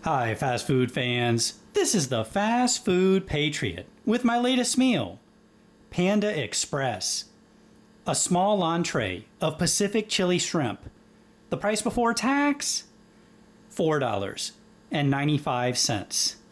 Hi, fast food fans. This is the Fast Food Patriot with my latest meal, Panda Express. A small entree of Pacific chili shrimp. The price before tax? $4.95.